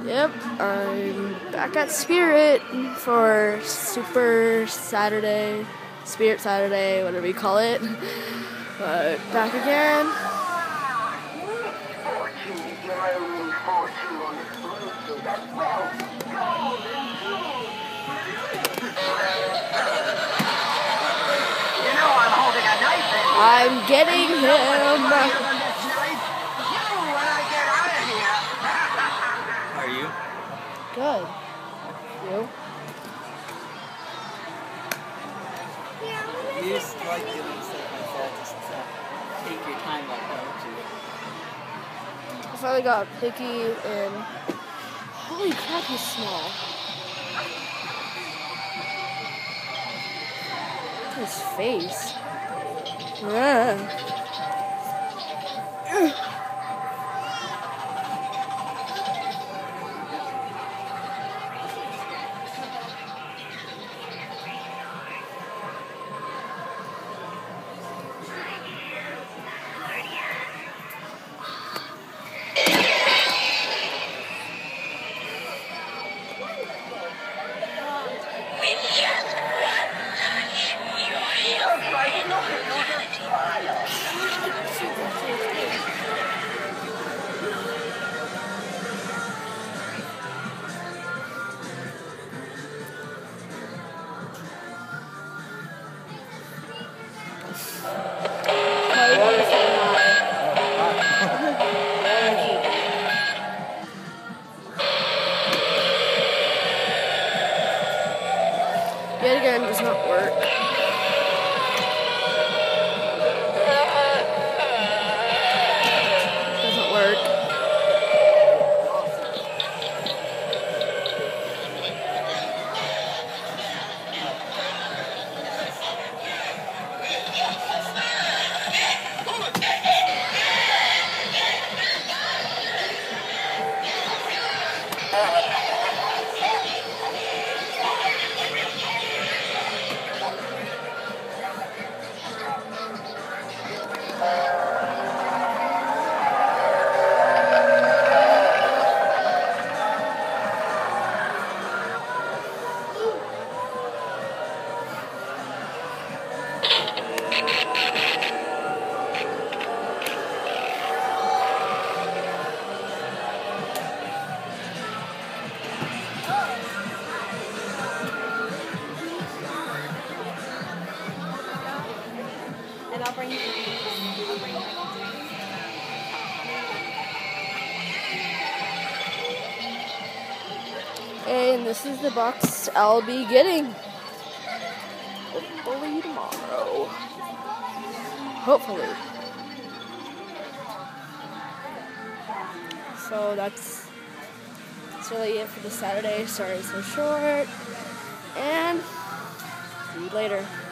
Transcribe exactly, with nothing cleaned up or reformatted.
Yep, I'm back at Spirit for Super Saturday, Spirit Saturday, whatever you call it. But back again. I'm getting him. How are you? Good. You? You just like doing stuff like that, just to take your time like that, don't you? I finally got picky and holy crap, he's small. Look at his face. Yeah. Yet again, does not work. Doesn't work. And I'll bring you. I'll bring you. And this is the box I'll be getting. Hopefully tomorrow. Hopefully. So that's, that's really it for the Saturday. Sorry it's so short. And see you later.